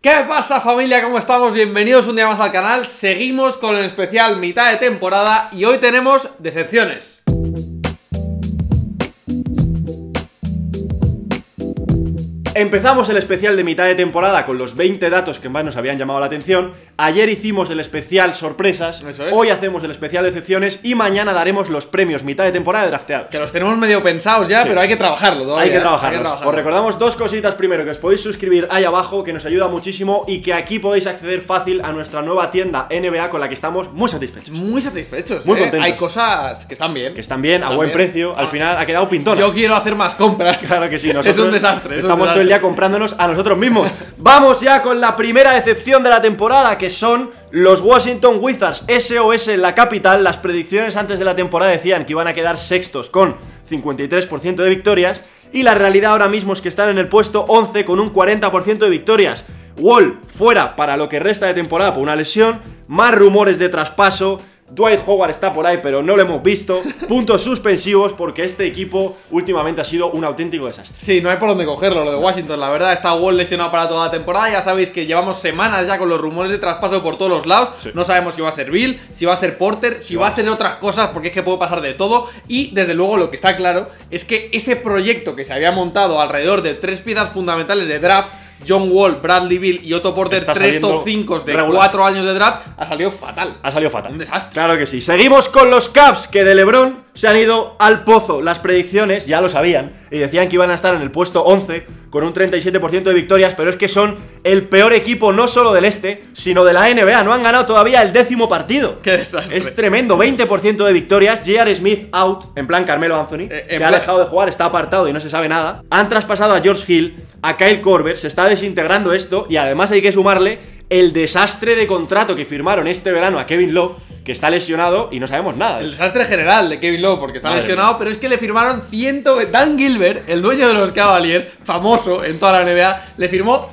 ¿Qué pasa, familia? ¿Cómo estamos? Bienvenidos un día más al canal. Seguimos con el especial mitad de temporada y hoy tenemos decepciones. Empezamos el especial de mitad de temporada con los 20 datos que más nos habían llamado la atención. Ayer hicimos el especial sorpresas. Eso es. Hoy hacemos el especial decepciones y mañana daremos los premios mitad de temporada de drafteados. Que los tenemos medio pensados ya, Sí. pero hay que trabajarlo todavía. Hay que trabajarlos. Os recordamos dos cositas primero, que os podéis suscribir ahí abajo, que nos ayuda muchísimo, y que aquí podéis acceder fácil a nuestra nueva tienda NBA con la que estamos muy satisfechos. Muy satisfechos, Muy contentos. Hay cosas que están bien. Que están bien, a Están buen bien. precio, al final ha quedado pintona. Yo quiero hacer más compras. Claro que sí, Es nosotros un desastre. estamos todo el día comprándonos a nosotros mismos. Vamos ya con la primera decepción de la temporada, que son los Washington Wizards. SOS en la capital. Las predicciones antes de la temporada decían que iban a quedar sextos con 53% de victorias, y la realidad ahora mismo es que están en el puesto 11 con un 40% de victorias. Wall fuera para lo que resta de temporada por una lesión, más rumores de traspaso. Dwight Howard está por ahí, pero no lo hemos visto. Puntos suspensivos, porque este equipo últimamente ha sido un auténtico desastre. Sí, no hay por dónde cogerlo, lo de Washington. La verdad, está Wall lesionado para toda la temporada. Ya sabéis que llevamos semanas ya con los rumores de traspaso por todos los lados. Sí. No sabemos si va a ser Bill, si va a ser Porter, si va a ser otras cosas, porque es que puede pasar de todo. Y desde luego lo que está claro es que ese proyecto que se había montado alrededor de tres piezas fundamentales de draft, John Wall, Bradley Beal y Otto Porter, Está tres saliendo top 5 de regular. 4 años de draft, ha salido fatal. Ha salido fatal. Un desastre. Claro que sí. Seguimos con los Cavs, que de LeBron se han ido al pozo. Las predicciones ya lo sabían y decían que iban a estar en el puesto 11 con un 37% de victorias, pero es que son el peor equipo no solo del este, sino de la NBA. No han ganado todavía el 10º partido. Qué desastre. Es tremendo, 20% de victorias. J.R. Smith out, en plan Carmelo Anthony, que ha dejado de jugar, está apartado y no se sabe nada. Han traspasado a George Hill, a Kyle Korver, se está desintegrando esto, y además hay que sumarle el desastre de contrato que firmaron este verano a Kevin Love, que está lesionado y no sabemos nada. El desastre general de Kevin Love, porque está Madre lesionado, mía. pero es que le firmaron Dan Gilbert, el dueño de los Cavaliers, famoso en toda la NBA, le firmó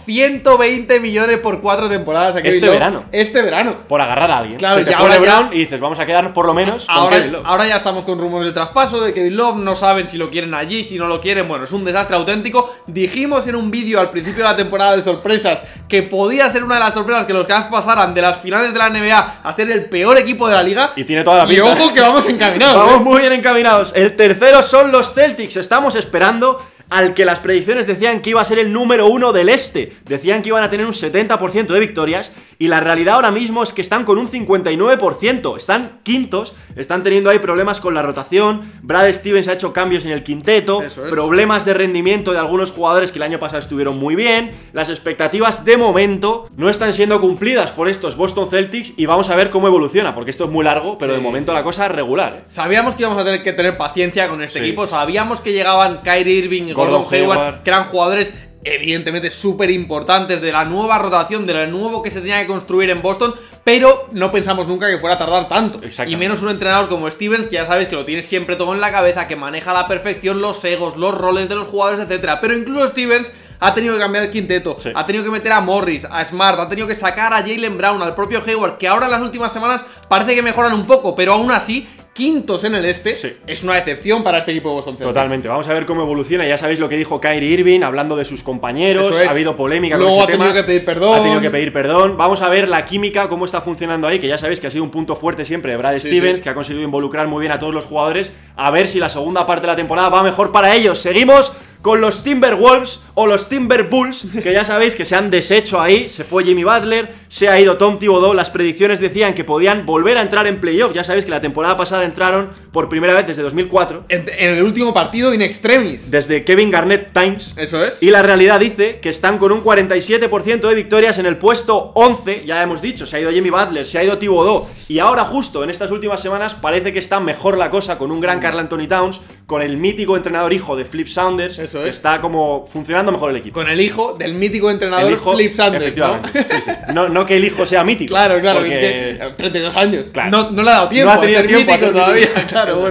120 millones por 4 temporadas a Kevin Este Love. verano. Este verano. Por agarrar a alguien. Claro, se te y fue ahora LeBron ya- y dices, vamos a quedarnos por lo menos con Kevin Love. Ahora ya estamos con rumores de traspaso de Kevin Love, no saben si lo quieren allí, si no lo quieren, bueno, es un desastre auténtico. Dijimos en un vídeo al principio de la temporada de sorpresas que podía ser una de las sorpresas que los Cavs pasaran de las finales de la NBA a ser el peor equipo de la liga. Y tiene toda la Y pinta. ojo que vamos encaminados. Vamos muy bien encaminados. El tercero son los Celtics. Estamos esperando al que las predicciones decían que iba a ser el número 1 del este. Decían que iban a tener un 70% de victorias, y la realidad ahora mismo es que están con un 59%. Están quintos, están teniendo ahí problemas con la rotación. Brad Stevens ha hecho cambios en el quinteto. Eso es. Problemas de rendimiento de algunos jugadores que el año pasado estuvieron muy bien. Las expectativas de momento no están siendo cumplidas por estos Boston Celtics, y vamos a ver cómo evoluciona, porque esto es muy largo, pero Sí, de momento sí. la cosa es regular. Sabíamos que íbamos a tener que tener paciencia con este Sí, equipo, sí. sabíamos que llegaban Kyrie Irving y Gordon Hayward, que eran jugadores evidentemente súper importantes de la nueva rotación, de lo nuevo que se tenía que construir en Boston, pero no pensamos nunca que fuera a tardar tanto. Exactamente. Y menos un entrenador como Stevens, que ya sabes que lo tiene siempre todo en la cabeza, que maneja a la perfección los egos, los roles de los jugadores, etcétera. Pero incluso Stevens ha tenido que cambiar el quinteto, Sí. ha tenido que meter a Morris, a Smart, ha tenido que sacar a Jaylen Brown, al propio Hayward, que ahora en las últimas semanas parece que mejoran un poco, pero aún así, quintos en el este, Sí. es una decepción para este equipo de Boston Celtics. Totalmente, vamos a ver cómo evoluciona. Ya sabéis lo que dijo Kyrie Irving hablando de sus compañeros. Eso es. Ha habido polémica Luego con ha ese tema. tenido que pedir perdón. Ha tenido que pedir perdón. Vamos a ver la química, cómo está funcionando ahí, que ya sabéis que ha sido un punto fuerte siempre de Brad Sí, Stevens, sí. que ha conseguido involucrar muy bien a todos los jugadores. A ver si la segunda parte de la temporada va mejor para ellos. Seguimos con los Timberwolves o los Timberbulls, que ya sabéis que se han deshecho ahí. Se fue Jimmy Butler, se ha ido Tom Thibodeau. Las predicciones decían que podían volver a entrar en playoff. Ya sabéis que la temporada pasada entraron por primera vez desde 2004, En el último partido in extremis. desde Kevin Garnett Times. Eso es. Y la realidad dice que están con un 47% de victorias en el puesto 11. Ya hemos dicho, se ha ido Jimmy Butler, se ha ido Thibodeau, y ahora justo en estas últimas semanas parece que está mejor la cosa, con un gran Karl Anthony Towns, con el mítico entrenador hijo de Flip Saunders. Eso que es. está como funcionando mejor el equipo. Con el hijo del mítico entrenador El hijo, Flip Sanders, efectivamente, ¿no? sí, sí. No que el hijo sea mítico. Claro, porque- que 32 años. Claro. No le ha dado tiempo No ha tenido a ser tiempo a mítico ser todavía. mítico. Claro, bueno.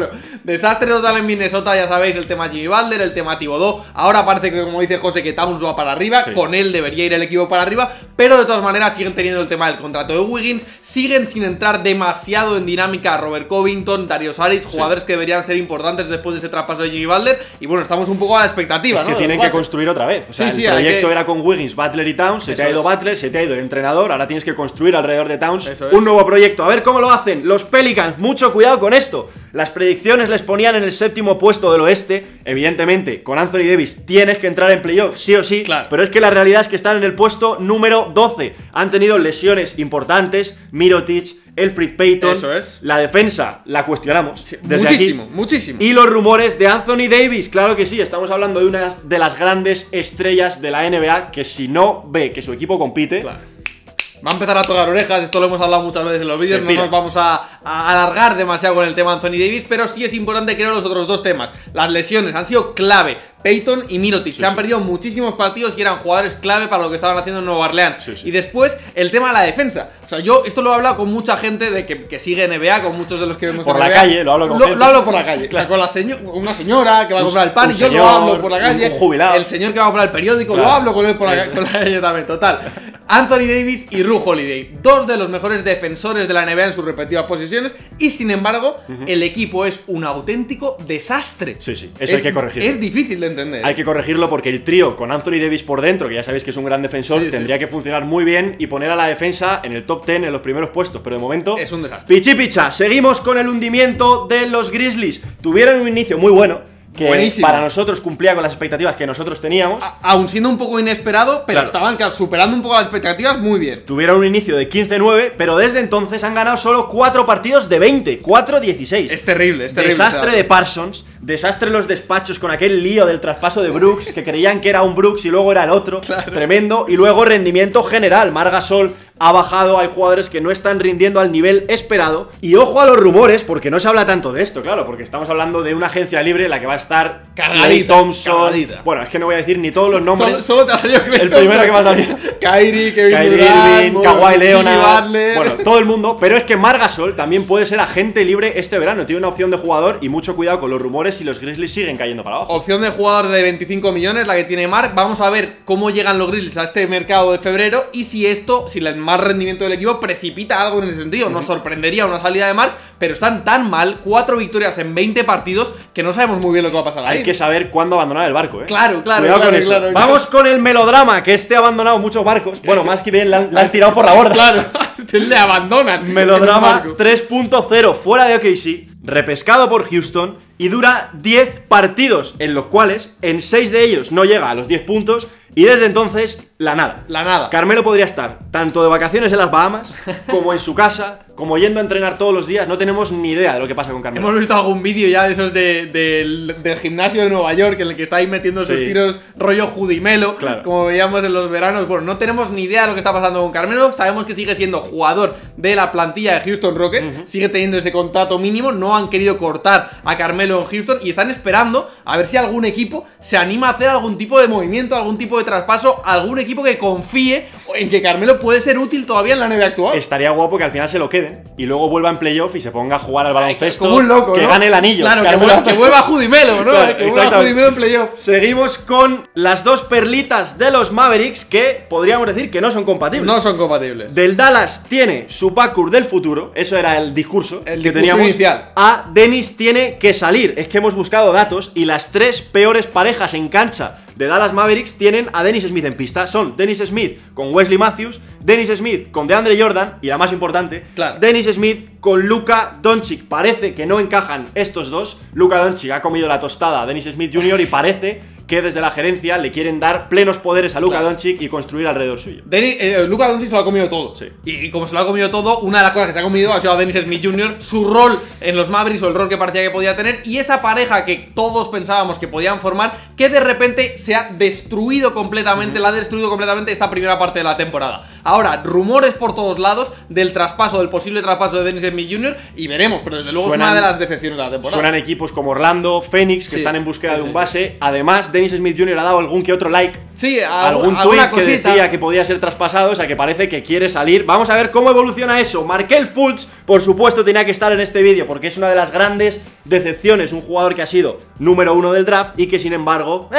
Desastre total en Minnesota, ya sabéis, el tema Jimmy Butler, el tema Thibodeau. Ahora parece que, como dice José, que Towns va para arriba, Sí. con él debería ir el equipo para arriba, pero de todas maneras siguen teniendo el tema del contrato de Wiggins, siguen sin entrar demasiado en dinámica Robert Covington, Dario Saric, jugadores que deberían ser importantes después de ese traspaso de Jimmy Butler, y bueno, estamos un poco a la expectativa, Es que ¿no? tienen que construir otra vez. O sea, Sí, el hay proyecto que- era con Wiggins, Butler y Towns. Se te ha Eso ido es. Butler, se te ha ido el entrenador. Ahora tienes que construir alrededor de Towns Eso es. un nuevo proyecto. A ver cómo lo hacen los Pelicans. Mucho cuidado con esto. Las predicciones les ponían en el 7º puesto del oeste. Evidentemente, con Anthony Davis tienes que entrar en playoff, sí o sí. Claro. Pero es que la realidad es que están en el puesto número 12. Han tenido lesiones importantes. Mirotic, Elfrid Payton. Eso es. La defensa la cuestionamos. Desde Muchísimo, aquí. muchísimo. Y los rumores de Anthony Davis, claro que sí, estamos hablando de una de las grandes estrellas de la NBA que si no ve que su equipo compite, Claro. Va a empezar a tocar orejas, esto lo hemos hablado muchas veces en los vídeos, Se no pira. nos vamos a alargar demasiado con el tema Anthony Davis, pero sí es importante creo los otros dos temas. Las lesiones han sido clave, Peyton y Mirotic, se han perdido muchísimos partidos y eran jugadores clave para lo que estaban haciendo en Nueva Orleans. Sí, sí. Y después el tema de la defensa, o sea, yo esto lo he hablado con mucha gente de que sigue NBA, con muchos de los que vemos Por en la NBA. calle, lo hablo con gente. Lo hablo por la calle, o sea, con una señora que va a Un- comprar el pan un y yo señor, lo hablo por la calle, un jubilado. el señor que va a comprar el periódico, Claro. lo hablo con él por la calle también, total. Anthony Davis y Ru Holiday, dos de los mejores defensores de la NBA en sus respectivas posiciones, y sin embargo, el equipo es un auténtico desastre. Sí, sí, eso hay que corregirlo. Es difícil de entender. hay que corregirlo porque el trío con Anthony Davis por dentro, que ya sabéis que es un gran defensor, Sí, sí. tendría que funcionar muy bien y poner a la defensa en el top 10 en los primeros puestos, pero de momento Es un desastre. Pichi picha. Seguimos con el hundimiento de los Grizzlies. Tuvieron un inicio muy bueno que Buenísimo. para nosotros cumplía con las expectativas que nosotros teníamos. Aún siendo un poco inesperado, pero Claro. estaban claro, superando un poco las expectativas muy bien. Tuvieron un inicio de 15-9, pero desde entonces han ganado solo 4 partidos de 20, 4-16. Es terrible, es terrible. Desastre de Parsons, desastre en los despachos con aquel lío del traspaso de Brooks, que creían que era un Brooks y luego era el otro, tremendo, y luego rendimiento general, Marc Gasol ha bajado, hay jugadores que no están rindiendo al nivel esperado, y ojo a los rumores, porque no se habla tanto de esto, claro, porque estamos hablando de una agencia libre en la que va a estar Cargadita, Klay Thompson, cargadita. bueno, es que no voy a decir ni todos los nombres, Solo te ha salido el primero que va a salir. Kyrie, Kevin Kyrie Durant, Irving, bueno, Kawhi Jimmy Leonard, Butler. bueno, todo el mundo, pero es que Marc Gasol también puede ser agente libre este verano, tiene una opción de jugador y mucho cuidado con los rumores si los Grizzlies siguen cayendo para abajo. Opción de jugador de 25 millones, la que tiene Mark. Vamos a ver cómo llegan los Grizzlies a este mercado de febrero y si el más rendimiento del equipo precipita algo en ese sentido. Nos sorprendería una salida de Mark, pero están tan mal, 4 victorias en 20 partidos, que no sabemos muy bien lo que va a pasar ahí. Hay que saber cuándo abandonar el barco, Claro, Cuidado claro, con eso. claro. Vamos con el melodrama, que este ha abandonado muchos barcos. Bueno, más que bien, le han tirado por la borda. Claro, le abandonan. Melodrama en el barco. 3.0 fuera de OKC, repescado por Houston y dura 10 partidos, en los cuales en 6 de ellos no llega a los 10 puntos y desde entonces la nada. La nada. Carmelo podría estar tanto de vacaciones en las Bahamas como en su casa, como yendo a entrenar todos los días. No tenemos ni idea de lo que pasa con Carmelo. Hemos visto algún vídeo ya de esos del gimnasio de Nueva York en el que está ahí metiendo sus Sí. tiros rollo Judimelo, Claro. como veíamos en los veranos. Bueno, no tenemos ni idea de lo que está pasando con Carmelo. Sabemos que sigue siendo jugador de la plantilla de Houston Rockets, sigue teniendo ese contrato mínimo. No han querido cortar a Carmelo en Houston y están esperando a ver si algún equipo se anima a hacer algún tipo de movimiento, algún tipo de traspaso, algún equipo que confíe en que Carmelo puede ser útil todavía en la NBA actual. Estaría guapo que al final se lo queden y luego vuelva en playoff y se ponga a jugar al baloncesto. Como un loco, que ¿no? gane el anillo. Claro, Carmelo. que vuelva a Judimelo, ¿no? Claro, que vuelva a exactamente. Judimelo en playoff. Seguimos con las dos perlitas de los Mavericks que podríamos decir que no son compatibles. No son compatibles. Del Dallas tiene su backcourt del futuro, eso era el discurso El que discurso teníamos. inicial. A Dennis tiene que salir. Es que hemos buscado datos y las 3 peores parejas en cancha de Dallas Mavericks tienen a Dennis Smith en pista. Son Dennis Smith con Wesley Matthews, Dennis Smith con DeAndre Jordan y la más importante, Claro. Dennis Smith con Luka Doncic. Parece que no encajan estos dos. Luka Doncic ha comido la tostada a Dennis Smith Jr. y parece que desde la gerencia le quieren dar plenos poderes a Luka Claro. Doncic y construir alrededor suyo. Luka Doncic se lo ha comido todo. Sí. Y como se lo ha comido todo, una de las cosas que se ha comido ha sido a Dennis Smith Jr., su rol en los Mavericks o el rol que parecía que podía tener, y esa pareja que todos pensábamos que podían formar, que de repente se ha destruido completamente, la ha destruido completamente esta primera parte de la temporada. Ahora, rumores por todos lados del traspaso, del posible traspaso de Dennis Smith Jr., y veremos, pero desde luego es Suenan- una de las decepciones de la temporada. Suenan equipos como Orlando, Phoenix, que Sí, están en búsqueda sí, de un sí, base, además Dennis Smith Jr. ha dado algún que otro like. Sí, algún tweet que decía que podía ser traspasado, o sea que parece que quiere salir. Vamos a ver cómo evoluciona eso. Markelle Fultz, por supuesto, tenía que estar en este vídeo porque es una de las grandes decepciones. Un jugador que ha sido número 1 del draft y que sin embargo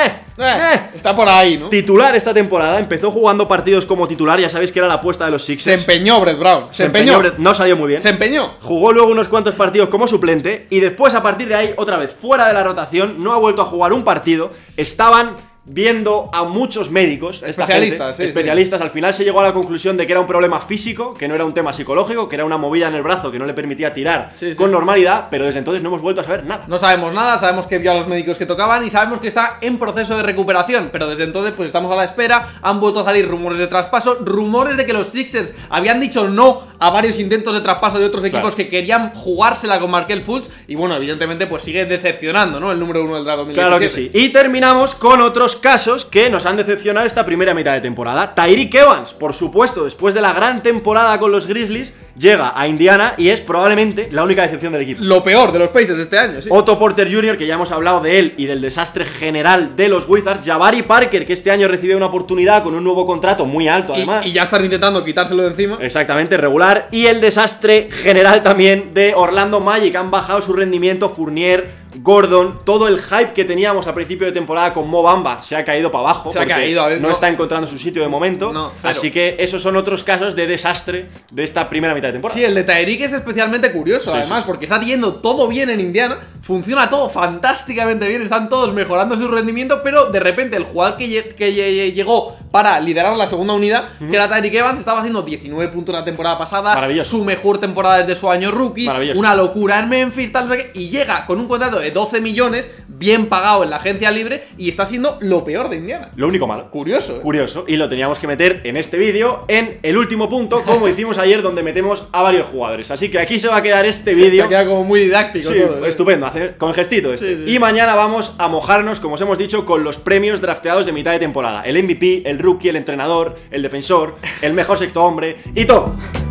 está por ahí, ¿no? Titular esta temporada, empezó jugando partidos como titular. Ya sabéis que era la apuesta de los Sixers. Se empeñó Brett Brown, se empeñó. No salió muy bien. Se empeñó. Jugó luego unos cuantos partidos como suplente y después a partir de ahí, otra vez fuera de la rotación, no ha vuelto a jugar un partido. Estaban viendo a muchos médicos, especialistas, al final se llegó a la conclusión de que era un problema físico, que no era un tema psicológico, que era una movida en el brazo que no le permitía tirar con normalidad, pero desde entonces no hemos vuelto a saber nada. No sabemos nada, sabemos que vio a los médicos que tocaban y sabemos que está en proceso de recuperación, pero desde entonces pues estamos a la espera. Han vuelto a salir rumores de traspaso, rumores de que los Sixers habían dicho no a varios intentos de traspaso de otros equipos que querían jugársela con Markelle Fultz y bueno, evidentemente pues sigue decepcionando, ¿no? El número 1 del draft 2017. Claro que sí. Y terminamos con otros casos que nos han decepcionado esta primera mitad de temporada. Tyreke Evans, por supuesto, después de la gran temporada con los Grizzlies, llega a Indiana y es probablemente la única decepción del equipo. Lo peor de los Pacers este año, sí. Otto Porter Jr., que ya hemos hablado de él y del desastre general de los Wizards. Jabari Parker, que este año recibe una oportunidad con un nuevo contrato muy alto, además. Y ya están intentando quitárselo de encima. Exactamente, regular. Y el desastre general también de Orlando Magic. Han bajado su rendimiento. Fournier, Gordon, todo el hype que teníamos a principio de temporada con Mo Bamba se ha caído para abajo. Se ha caído, a ver, no está encontrando su sitio de momento. No, así que esos son otros casos de desastre de esta primera mitad de temporada. Sí, el de Tyreke es especialmente curioso, además, porque está yendo todo bien en Indiana, funciona todo fantásticamente bien, están todos mejorando su rendimiento, pero de repente el jugador que llegó para liderar la segunda unidad, que era Tyreke Evans, estaba haciendo 19 puntos la temporada pasada, su mejor temporada desde su año rookie, una locura en Memphis, tal, y llega con un contrato de 12 millones, bien pagado en la agencia libre, y está siendo lo peor de Indiana. Lo único malo. Curioso, ¿eh? Curioso, y lo teníamos que meter en este vídeo, en el último punto, como hicimos ayer, donde metemos a varios jugadores. Así que aquí se va a quedar este vídeo. Se queda como muy didáctico todo, estupendo, con gestito este. Y mañana vamos a mojarnos, como os hemos dicho, con los premios drafteados de mitad de temporada. El MVP, el rookie, el entrenador, el defensor, el mejor sexto hombre y todo.